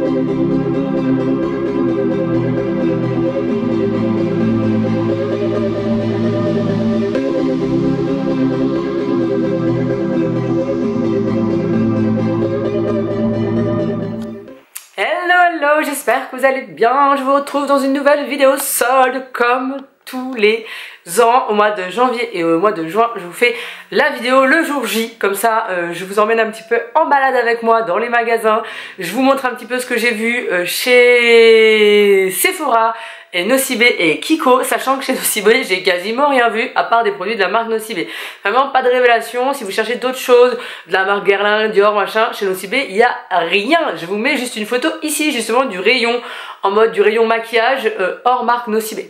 Hello, j'espère que vous allez bien. Je vous retrouve dans une nouvelle vidéo solde comme tous les ans au mois de janvier et au mois de juin. Je vous fais la vidéo le jour J, comme ça je vous emmène un petit peu en balade avec moi dans les magasins. Je vous montre un petit peu ce que j'ai vu chez Sephora et Nocibé et Kiko, sachant que chez Nocibé j'ai quasiment rien vu à part des produits de la marque Nocibé. Vraiment pas de révélation. Si vous cherchez d'autres choses de la marque Guerlain, Dior, machin, chez Nocibé il n'y a rien. Je vous mets juste une photo ici justement du rayon, en mode du rayon maquillage hors marque Nocibé.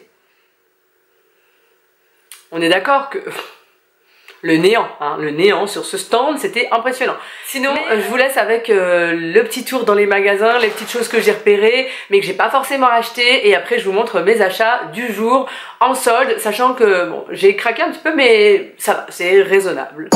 On est d'accord que le néant sur ce stand, c'était impressionnant. Sinon, je vous laisse avec le petit tour dans les magasins, les petites choses que j'ai repérées, mais que j'ai pas forcément achetées. Et après, je vous montre mes achats du jour en solde, sachant que bon, j'ai craqué un petit peu, mais ça va, c'est raisonnable.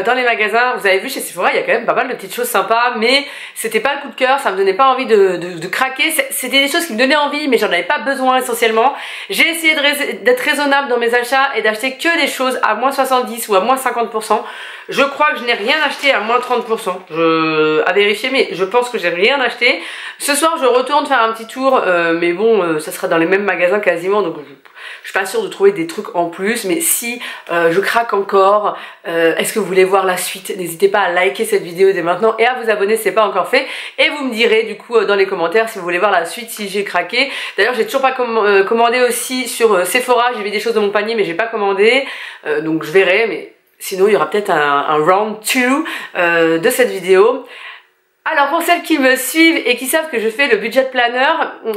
dans les magasins. Vous avez vu chez Sephora il y a quand même pas mal de petites choses sympas, mais c'était pas le coup de cœur, ça me donnait pas envie de craquer. C'était des choses qui me donnaient envie mais j'en avais pas besoin essentiellement. J'ai essayé d'être raisonnable dans mes achats et d'acheter que des choses à moins 70 ou à moins 50%. Je crois que je n'ai rien acheté à moins 30%. À vérifier, mais je pense que j'ai rien acheté. Ce soir je retourne faire un petit tour, mais bon ça sera dans les mêmes magasins quasiment, donc je suis pas sûre de trouver des trucs en plus, mais si je craque encore, est-ce que vous voulez voir la suite? N'hésitez pas à liker cette vidéo dès maintenant et à vous abonner si ce n'est pas encore fait. Et vous me direz du coup dans les commentaires si vous voulez voir la suite, si j'ai craqué. D'ailleurs j'ai toujours pas commandé aussi sur Sephora, j'ai vu des choses dans mon panier mais j'ai pas commandé, donc je verrai, mais sinon il y aura peut-être un round 2 de cette vidéo. Alors pour celles qui me suivent et qui savent que je fais le budget planner,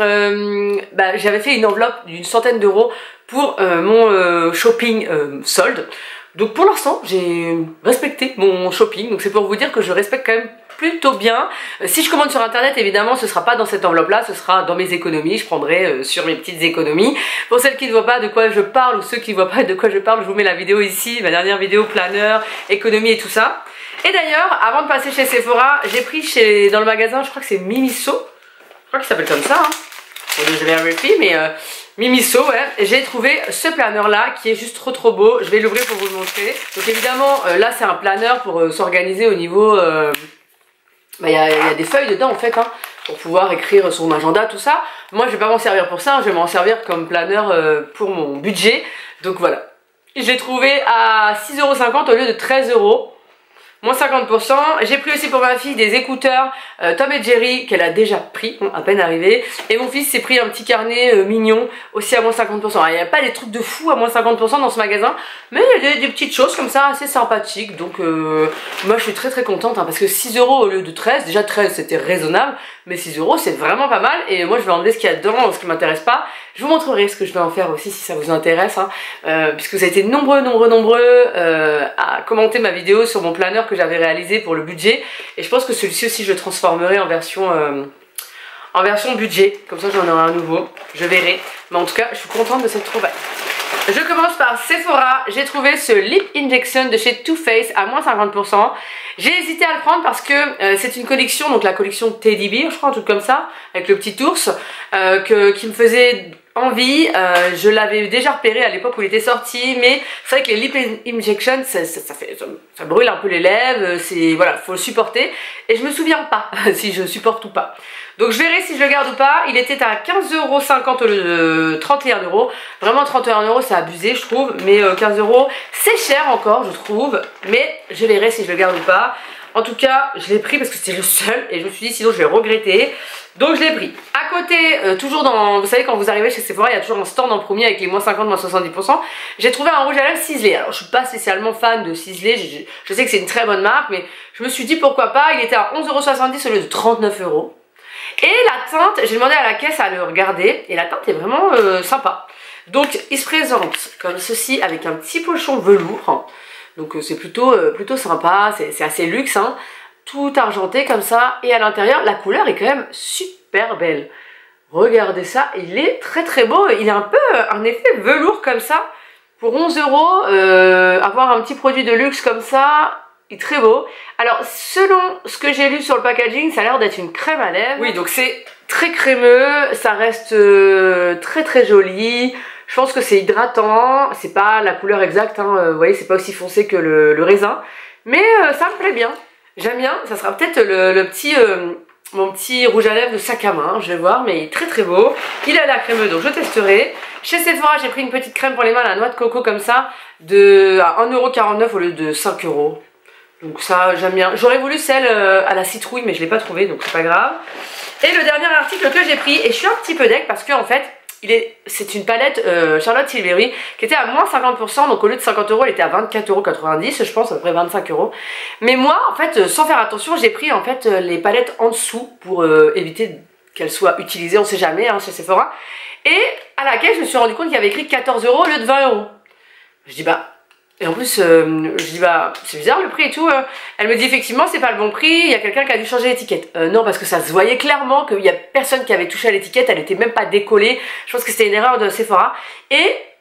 j'avais fait une enveloppe d'une centaine d'euros pour mon shopping solde. Donc pour l'instant j'ai respecté mon shopping, donc c'est pour vous dire que je respecte quand même plutôt bien. Si je commande sur internet évidemment ce sera pas dans cette enveloppe là, ce sera dans mes économies, je prendrai sur mes petites économies. Pour celles qui ne voient pas de quoi je parle ou ceux qui ne voient pas de quoi je parle, je vous mets la vidéo ici, ma dernière vidéo planner, économie et tout ça. Et d'ailleurs, avant de passer chez Sephora, j'ai pris dans le magasin, je crois que c'est Mimiso, je crois qu'il s'appelle comme ça, hein. Je vais vérifier, mais Mimiso, ouais, j'ai trouvé ce planner là qui est juste trop beau. Je vais l'ouvrir pour vous le montrer. Donc évidemment, là c'est un planner pour s'organiser au niveau, y a des feuilles dedans en fait, hein, pour pouvoir écrire son agenda, tout ça. Moi je vais pas m'en servir pour ça, je vais m'en servir comme planner pour mon budget. Donc voilà, je l'ai trouvé à 6,50 € au lieu de 13 €. Moins 50%. J'ai pris aussi pour ma fille des écouteurs Tom & Jerry qu'elle a déjà pris, à peine arrivé. Et mon fils s'est pris un petit carnet mignon aussi à moins 50%. Alors, il n'y a pas des trucs de fou à moins 50% dans ce magasin, mais il y a des petites choses comme ça assez sympathiques. Donc moi je suis très contente, hein, parce que 6 € au lieu de 13, déjà 13 c'était raisonnable, mais 6 € c'est vraiment pas mal. Et moi je vais enlever ce qu'il y a dedans, ce qui m'intéresse pas. Je vous montrerai ce que je vais en faire aussi si ça vous intéresse, hein, puisque vous avez été nombreux à commenter ma vidéo sur mon planner que j'avais réalisé pour le budget, et je pense que celui-ci aussi je le transformerai en version budget, comme ça j'en aurai un nouveau, je verrai, mais en tout cas je suis contente de cette trouvaille. Je commence par Sephora, j'ai trouvé ce Lip Injection de chez Too Faced à moins 50%. J'ai hésité à le prendre parce que c'est une collection, donc la collection Teddy Bear, je crois, un truc comme ça, avec le petit ours, qui me faisait envie. Je l'avais déjà repéré à l'époque où il était sorti, mais c'est vrai que les Lip Injection ça brûle un peu les lèvres, voilà, faut le supporter, et je me souviens pas si je supporte ou pas. Donc je verrai si je le garde ou pas. Il était à 15,50 € au lieu de 31 €. Vraiment 31 € c'est abusé je trouve, mais 15 € c'est cher encore je trouve, mais je verrai si je le garde ou pas. En tout cas je l'ai pris parce que c'était le seul et je me suis dit sinon je vais regretter. Donc je l'ai pris. À côté, toujours dans, vous savez quand vous arrivez chez Sephora, il y a toujours un stand en premier avec les moins 50, moins 70%. J'ai trouvé un rouge à lèvres ciselé. Alors je suis pas spécialement fan de ciselé, je sais que c'est une très bonne marque, mais je me suis dit pourquoi pas. Il était à 11,70 € au lieu de 39 €. Et la teinte, j'ai demandé à la caisse à le regarder, et la teinte est vraiment sympa. Donc il se présente comme ceci avec un petit pochon velours. Donc c'est plutôt sympa, c'est assez luxe, hein. Tout argenté comme ça, et à l'intérieur la couleur est quand même super belle. Regardez ça, il est très beau, il a un peu un effet velours comme ça. Pour 11 €, avoir un petit produit de luxe comme ça, il est très beau. Alors selon ce que j'ai lu sur le packaging, ça a l'air d'être une crème à lèvres. Oui, donc c'est très crémeux, ça reste très joli. Je pense que c'est hydratant, c'est pas la couleur exacte, hein, vous voyez, c'est pas aussi foncé que le raisin, mais ça me plaît bien. J'aime bien, ça sera peut-être mon petit rouge à lèvres de sac à main, je vais voir, mais il est très beau. Il a l'air crémeux, donc je testerai. Chez Sephora, j'ai pris une petite crème pour les mains à la noix de coco comme ça, à 1,49 € au lieu de 5 €. Donc ça, j'aime bien. J'aurais voulu celle à la citrouille, mais je l'ai pas trouvée, donc c'est pas grave. Et le dernier article que j'ai pris, et je suis un petit peu deck parce que en fait, c'est une palette Charlotte Tilbury qui était à moins 50%, donc au lieu de 50 €, elle était à 24,90 €, je pense, à peu près 25 €. Mais moi, en fait, sans faire attention, j'ai pris en fait les palettes en dessous pour éviter qu'elles soient utilisées, on sait jamais, hein, chez Sephora. Et à laquelle je me suis rendu compte qu'il y avait écrit 14 € au lieu de 20 €. Je dis bah... Et en plus, je dis bah c'est bizarre le prix et tout. Elle me dit effectivement c'est pas le bon prix, il y a quelqu'un qui a dû changer l'étiquette. Non, parce que ça se voyait clairement qu'il y a personne qui avait touché à l'étiquette, elle était même pas décollée. Je pense que c'était une erreur de Sephora. Et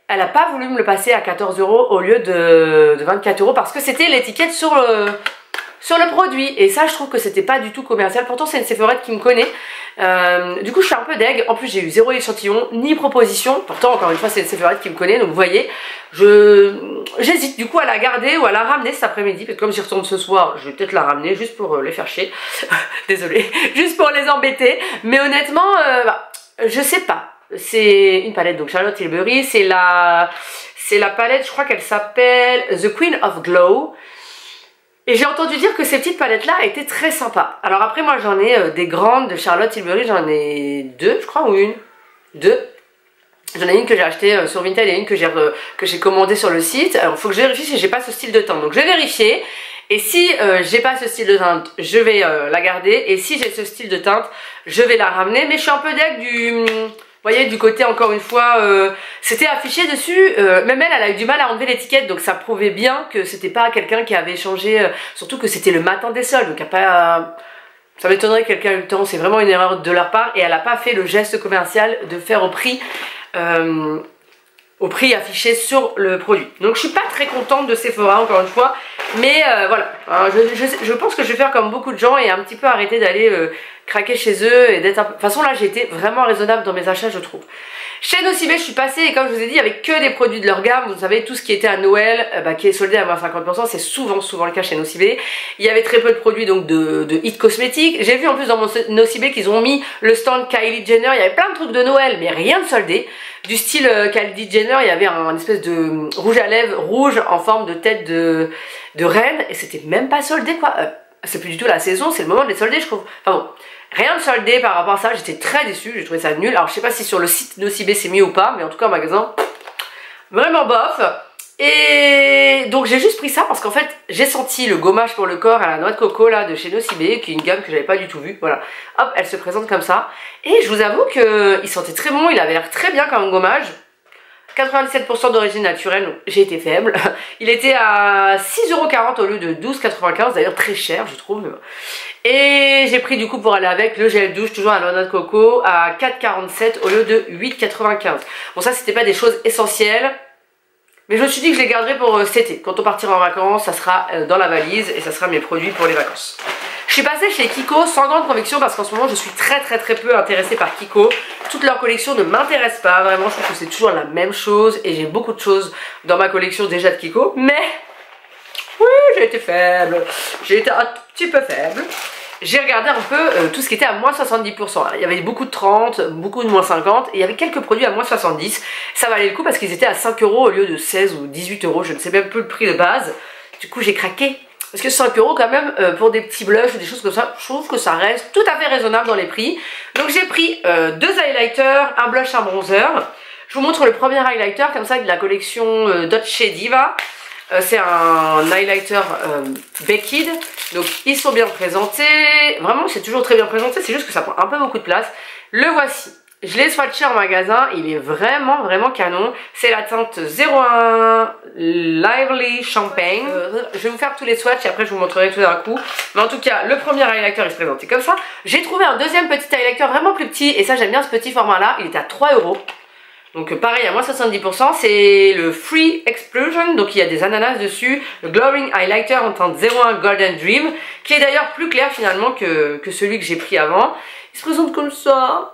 elle n'a pas voulu me le passer à 14 € au lieu de 24 € parce que c'était l'étiquette sur le produit. Et ça, je trouve que c'était pas du tout commercial. Pourtant, c'est une Sephora qui me connaît. Du coup, je suis un peu deg. En plus, j'ai eu 0 échantillon, ni proposition. Pourtant, encore une fois, c'est une Sephora qui me connaît. Donc, vous voyez, j'hésite du coup à la garder ou à la ramener cet après-midi. Parce que comme j'y retourne ce soir, je vais peut-être la ramener juste pour les faire chier. Désolée. Juste pour les embêter. Mais honnêtement, je sais pas. C'est une palette, donc Charlotte Tilbury. C'est la palette, je crois qu'elle s'appelle The Queen of Glow. Et j'ai entendu dire que ces petites palettes là étaient très sympas. Alors après moi j'en ai des grandes de Charlotte Tilbury, j'en ai 2 je crois, ou deux. J'en ai une que j'ai achetée sur Vinted et une que j'ai commandée sur le site. Alors il faut que je vérifie si j'ai pas ce style de teinte. Donc je vais vérifier. Et si j'ai pas ce style de teinte, je vais la garder. Et si j'ai ce style de teinte, je vais la ramener. Mais je suis un peu deg du... Vous voyez, du côté, encore une fois, c'était affiché dessus, même elle a eu du mal à enlever l'étiquette, donc ça prouvait bien que c'était pas quelqu'un qui avait changé, surtout que c'était le matin des soldes, donc ça m'étonnerait que quelqu'un ait eu le temps, c'est vraiment une erreur de leur part, et elle n'a pas fait le geste commercial de faire au prix affiché sur le produit. Donc je suis pas très contente de Sephora, encore une fois, mais voilà, alors, je pense que je vais faire comme beaucoup de gens et un petit peu arrêter d'aller craquer chez eux et d'être un peu... De toute façon là j'ai été vraiment raisonnable dans mes achats, je trouve. Chez Nocibé je suis passée et comme je vous ai dit avec que des produits de leur gamme, vous savez tout ce qui était à Noël qui est soldé à moins 50%, c'est souvent le cas chez Nocibé. Il y avait très peu de produits donc de hit cosmétiques. J'ai vu en plus dans mon Nocibé qu'ils ont mis le stand Kylie Jenner, il y avait plein de trucs de Noël mais rien de soldé. Du style Kylie Jenner, il y avait un espèce de rouge à lèvres rouge en forme de tête de reine et c'était même pas soldé quoi. C'est plus du tout la saison, c'est le moment de les solder je trouve. Enfin bon, rien de soldé par rapport à ça, j'étais très déçue, j'ai trouvé ça nul. Alors je sais pas si sur le site Nocibé c'est mieux ou pas, mais en tout cas en magasin, vraiment bof. Et donc j'ai juste pris ça parce qu'en fait j'ai senti le gommage pour le corps à la noix de coco là de chez Nocibé, qui est une gamme que j'avais pas du tout vue, voilà. Hop, elle se présente comme ça. Et je vous avoue qu'il sentait très bon, il avait l'air très bien comme gommage. 97% d'origine naturelle, donc j'ai été faible. Il était à 6,40 € au lieu de 12,95 €, d'ailleurs très cher je trouve. Et j'ai pris du coup pour aller avec le gel douche, toujours à la noix de coco, à 4,47 € au lieu de 8,95 €. Bon ça c'était pas des choses essentielles, mais je me suis dit que je les garderais pour cet été. Quand on partira en vacances, ça sera dans la valise et ça sera mes produits pour les vacances. Je suis passée chez Kiko sans grande conviction parce qu'en ce moment je suis très peu intéressée par Kiko. Toute leur collection ne m'intéresse pas, vraiment je trouve que c'est toujours la même chose et j'ai beaucoup de choses dans ma collection déjà de Kiko. Mais oui, j'ai été faible, j'ai été un tout petit peu faible. J'ai regardé un peu tout ce qui était à moins 70%. Il y avait beaucoup de 30, beaucoup de moins 50 et il y avait quelques produits à moins 70. Ça valait le coup parce qu'ils étaient à 5 € au lieu de 16 ou 18 €, je ne sais même plus le prix de base. Du coup j'ai craqué. Parce que 5 € quand même pour des petits blushs ou des choses comme ça, je trouve que ça reste tout à fait raisonnable dans les prix. Donc j'ai pris 2 highlighters, un blush, un bronzer. Je vous montre le premier highlighter comme ça de la collection Dolce Diva. C'est un highlighter Baked, donc ils sont bien présentés. Vraiment c'est toujours très bien présenté, c'est juste que ça prend un peu beaucoup de place. Le voici. Je l'ai swatché en magasin, il est vraiment canon. C'est la teinte 01 Lively Champagne. Je vais vous faire tous les swatchs et après je vous montrerai tout d'un coup. Mais en tout cas, le premier highlighter il se présentait comme ça. J'ai trouvé un deuxième petit highlighter vraiment plus petit et ça j'aime bien ce petit format là. Il est à 3 €. Donc pareil à moins 70%, c'est le Free Explosion, donc il y a des ananas dessus. Le Glowing Highlighter en teinte 01 Golden Dream, qui est d'ailleurs plus clair finalement que celui que j'ai pris avant. Il se présente comme ça.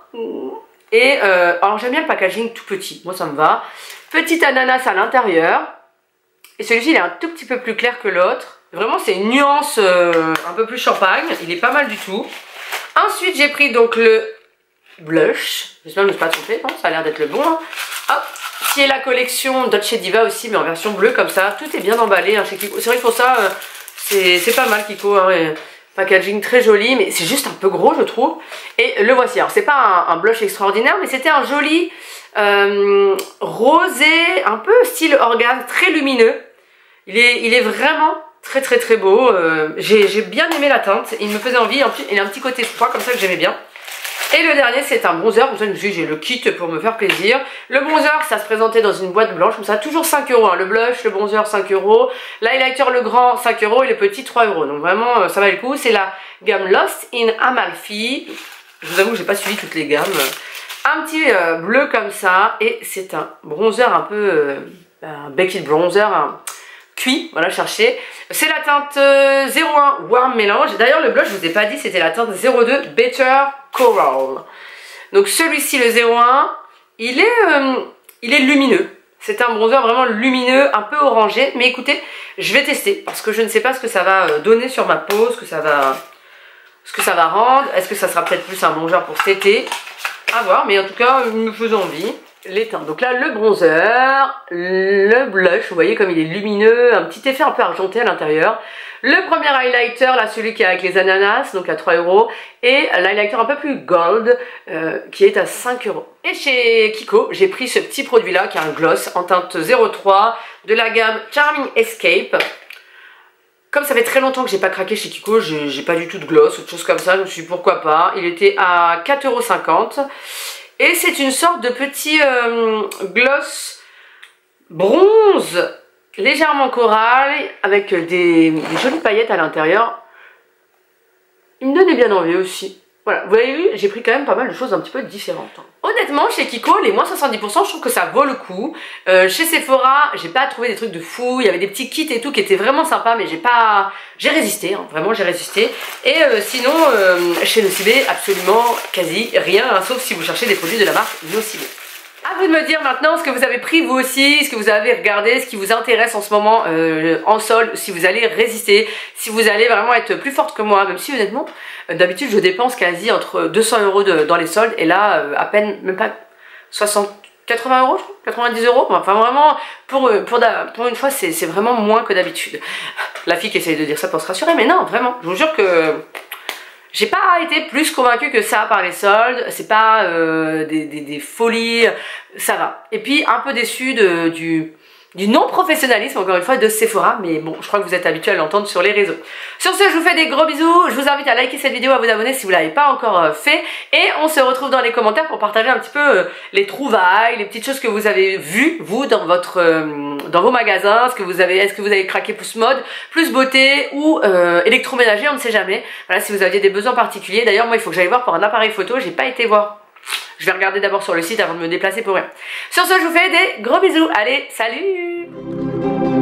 Et alors j'aime bien le packaging tout petit, moi ça me va. Petit ananas à l'intérieur. Et celui-ci il est un tout petit peu plus clair que l'autre. Vraiment c'est une nuance un peu plus champagne, il est pas mal du tout. Ensuite j'ai pris donc le blush, j'espère que je ne me suis pas trompée, non, ça a l'air d'être le bon. Hein. Hop, qui est la collection Dolce Diva aussi, mais en version bleue comme ça. Tout est bien emballé hein, chez Kiko. C'est vrai que pour ça, c'est pas mal Kiko. Hein, packaging très joli, mais c'est juste un peu gros je trouve. Et le voici. Alors c'est pas un blush extraordinaire, mais c'était un joli rosé, un peu style organe, très lumineux. Il est vraiment très beau. J'ai bien aimé la teinte. Il me faisait envie. En plus, il a un petit côté froid comme ça que j'aimais bien. Et le dernier c'est un bronzer, comme ça je me suis dit j'ai le kit pour me faire plaisir. Le bronzer ça se présentait dans une boîte blanche comme ça, toujours 5 €, hein. Le blush, le bronzer 5 €, l'highlighter le grand 5 € et le petit 3 €. Donc vraiment ça va le coup, c'est la gamme Lost in Amalfi. Je vous avoue que j'ai pas suivi toutes les gammes. un petit bleu comme ça, et c'est un bronzer un peu un baked bronzer, un cuit, voilà, cherchez. C'est la teinte 01 Warm Mélange. D'ailleurs le blush je vous ai pas dit, c'était la teinte 02 Better Coral. Donc celui-ci, le 01, il est lumineux. C'est un bronzer vraiment lumineux, un peu orangé. Mais écoutez, je vais tester parce que je ne sais pas ce que ça va donner sur ma peau, ce que ça va rendre. Est-ce que ça sera peut-être plus un bronzer pour cet été? À voir, mais en tout cas, il me faisait envie. Les teintes. Donc là, le bronzer, le blush, vous voyez comme il est lumineux, un petit effet un peu argenté à l'intérieur. Le premier highlighter, là, celui qui est avec les ananas, donc à 3 €. Et l'highlighter un peu plus gold, qui est à 5 €. Et chez Kiko, j'ai pris ce petit produit-là, qui est un gloss en teinte 03 de la gamme Charming Escape. Comme ça fait très longtemps que j'ai pas craqué chez Kiko, j'ai pas du tout de gloss ou de choses comme ça, je me suis dit pourquoi pas. Il était à 4,50 €. Et c'est une sorte de petit gloss bronze légèrement corail avec des jolies paillettes à l'intérieur. Il me donnait bien envie aussi. Voilà, vous avez vu, j'ai pris quand même pas mal de choses un petit peu différentes. Honnêtement, chez Kiko, les moins 70%, je trouve que ça vaut le coup. Chez Sephora, j'ai pas trouvé des trucs de fou. Il y avait des petits kits et tout qui étaient vraiment sympas, mais j'ai résisté, hein, vraiment j'ai résisté. Et sinon, chez Nocibé, absolument quasi rien, hein, sauf si vous cherchez des produits de la marque Nocibé. À vous de me dire maintenant ce que vous avez pris vous aussi, ce que vous avez regardé, ce qui vous intéresse en ce moment en solde, si vous allez résister, si vous allez vraiment être plus forte que moi, même si honnêtement, d'habitude je dépense quasi entre 200 € dans les soldes et là à peine, même pas 80 €, je crois, 90 €, enfin vraiment pour une fois c'est vraiment moins que d'habitude. La fille qui essaye de dire ça pour se rassurer, mais non vraiment, je vous jure que j'ai pas été plus convaincue que ça par les soldes, c'est pas des folies, ça va. Et puis un peu déçue du non-professionnalisme, encore une fois, de Sephora, mais bon, je crois que vous êtes habitués à l'entendre sur les réseaux. Sur ce, je vous fais des gros bisous, je vous invite à liker cette vidéo, à vous abonner si vous ne l'avez pas encore fait, et on se retrouve dans les commentaires pour partager un petit peu les trouvailles, les petites choses que vous avez vues, vous, dans vos magasins, est-ce que vous avez craqué plus mode, plus beauté, ou électroménager, on ne sait jamais. Voilà, si vous aviez des besoins particuliers. D'ailleurs, moi, il faut que j'aille voir pour un appareil photo, j'ai pas été voir. Je vais regarder d'abord sur le site avant de me déplacer pour rien. Sur ce, je vous fais des gros bisous. Allez, salut!